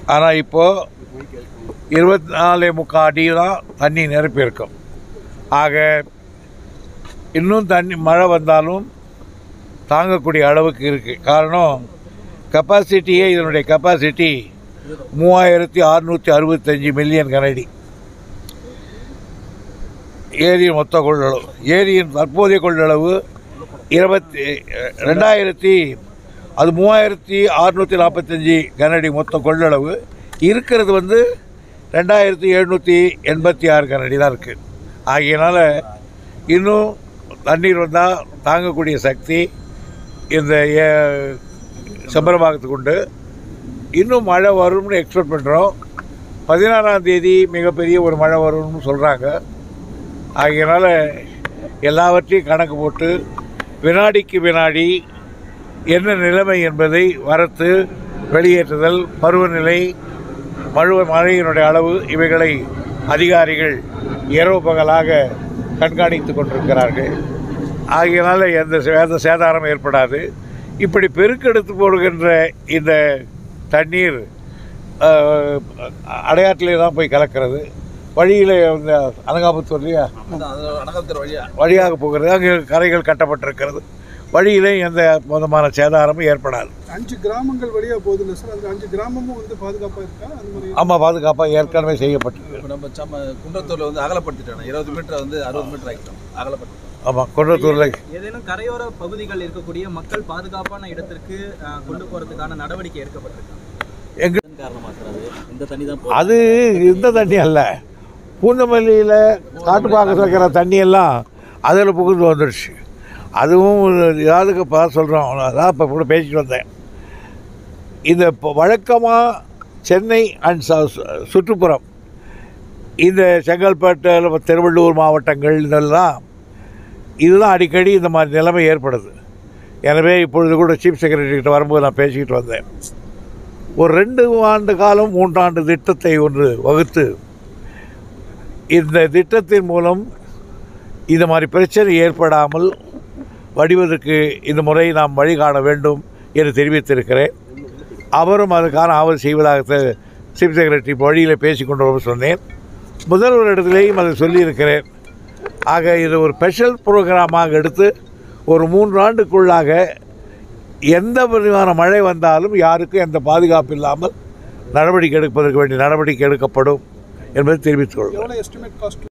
ஆனால் இப்போது 24.75 அடி தான் தண்ணி நிரப்பி இருக்கும். ஆக இன்னும் மழை வந்தாலும் தாங்கக்கூடிய அளவுக்கு இருக்குது. காரணம் கெப்பாசிட்டியே, இதனுடைய கெப்பாசிட்டி 3665 மில்லியன் கனஅடி. ஏரியின் மொத்த கொள்ளளவு, ஏரியின் தற்போதைய கொள்ளளவு 3645 கனஅடி மொத்த கொள்ளளவு இருக்கிறது. 2786 கனஅடி தான் இருக்குது. ஆகையினால இன்னும் தண்ணீர் வந்தால் தாங்கக்கூடிய சக்தி இந்த செம்பரம்பாக்கத்துக்கு உண்டு. இன்னும் மழை வரும்னு எக்ஸ்பெக்ட் பண்ணுறோம். 16ஆம் தேதி மிகப்பெரிய ஒரு மழை வரும்னு சொல்கிறாங்க. ஆகையினால எல்லாவற்றையும் கணக்கு போட்டு வினாடிக்கு வினாடி என்ன நிலைமை என்பதை வரத்து, வெளியேற்றுதல், பருவநிலை, மழையினுடைய அளவு இவைகளை அதிகாரிகள் இரவு பகலாக கண்காணித்து கொண்டிருக்கிறார்கள். ஆகையினால எந்த சேதாரம் ஏற்படாது. இப்படி பெருக்கெடுத்து போடுகின்ற இந்த தண்ணீர் அடையாற்றிலே தான் போய் கலக்கிறது. வழியில் இந்த அனகாபுத்தூர் வழியாக போகிறது. அங்கே கரைகள் கட்டப்பட்டிருக்கிறது. வழியிலே எந்த விதமான சேதாரமும் ஏற்படாது. 5 கிராமங்கள் வழியாக போகுதுல்ல சார், அது 5 கிராமமும் பாதுகாப்பாக இருக்கா? அந்த மாதிரி ஆமாம், பாதுகாப்பாக ஏற்கனவே செய்யப்பட்டிருக்கு. நம்ம குன்றத்தூரில் அகலப்படுத்திட்டோம். 20 மீட்டர் 60 மீட்டர் ஆகிட்டோம், அகலப்படுத்திட்டோம். ஆமாம், குன்றத்தூரில் ஏதேனும் கரையோர பகுதிகள் இருக்கக்கூடிய மக்கள் பாதுகாப்பான இடத்திற்கு கொண்டு போகிறதுக்கான நடவடிக்கை எடுக்கப்பட்டிருக்கு. அது இந்த தண்ணி அல்ல, பூந்தமல்லியில் காட்டுப்பாக்கத்தில் இருக்கிற தண்ணியெல்லாம் அதில் புகுந்து வந்துடுச்சு. அதுவும் யாருக்கு பார்த்து சொல்கிறோம். அதான் இப்போ கூட பேசிட்டு வந்தேன். இந்த வழக்கமாக சென்னை அண்ட் சுற்றுப்புறம், இந்த செங்கல்பட்டு, திருவள்ளூர் மாவட்டங்கள் இதுதான் அடிக்கடி இந்த மாதிரி நிலைமை ஏற்படுது. எனவே இப்பொழுது கூட சீஃப் செக்ரட்டரிகிட்ட வரும்போது நான் பேசிக்கிட்டு வந்தேன். ஒரு 2 ஆண்டு காலம் 3 ஆண்டு திட்டத்தை ஒன்று வகுத்து, இந்த திட்டத்தின் மூலம் இந்த மாதிரி பிரச்சனை ஏற்படாமல் வடிவதற்கு இந்த முறை நாம் வழி காண வேண்டும் என்று தெரிவித்திருக்கிறேன். அவரும் அதுக்கான ஆவல் செய்வதாக சீஃப் செக்ரட்டரி வழியில் பேசி கொண்டு வர சொன்னேன். முதல்வர் இடத்துலேயும் அதை சொல்லியிருக்கிறேன். ஆக இது ஒரு ஸ்பெஷல் ப்ரோக்ராமாக எடுத்து ஒரு 3 ஆண்டுக்குள்ளாக எந்த விதமான மழை வந்தாலும் யாருக்கும் எந்த பாதுகாப்பு இல்லாமல் நடவடிக்கை எடுப்பதற்கு வேண்டிய நடவடிக்கை எடுக்கப்படும் என்பதை தெரிவித்துக் கொள்கிறேன்.